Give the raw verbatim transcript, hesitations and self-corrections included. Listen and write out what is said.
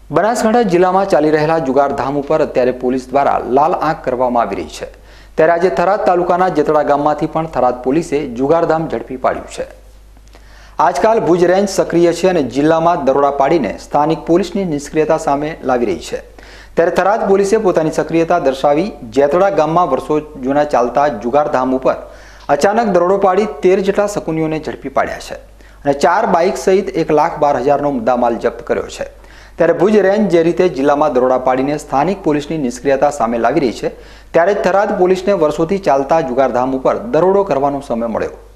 બનાસકાંઠા જિલ્લામાં ચાલી રહેલા જુગારધામ ઉપર અત્યારે પોલીસ દ્વારા લાલ આંખ કરવામાં આવી રહી છે। ત્યારે આજે થરાદ તાલુકાના જેતડા ગામમાંથી પણ થરાદ પોલીસે જુગારધામ ઝડપી પાડ્યું છે। આજકાલ ભુજ રેન્જ સક્રિય છે અને જિલ્લામાં દરોડા પાડીને સ્થાનિક પોલીસની નિષ્ક્રિયતા સામે લાવી રહી છે। ત્યારે થરાદ પોલીસે પોતાની સક્રિયતા દર્શાવી જેતડા ગામમાં વર્ષો જૂના ચાલતા જુગારધામ ઉપર અચાનક દરોડો પાડી તેર જેટલા શકુનીઓને ઝડપી પાડ્યા છે અને ચાર બાઇક સહિત એક લાખ બાર હજારનો મુદ્દામાલ જપ્ત કર્યો છે। ત્યારે ભુજ રેન્જ જે રીતે જિલ્લામાં દરોડા પાડીને સ્થાનિક પોલીસની નિષ્ક્રિયતા સામે લાવી રહી છે, ત્યારે થરાદ પોલીસને વર્ષોથી ચાલતા જુગારધામ ઉપર દરોડો કરવાનો સમય મળ્યો।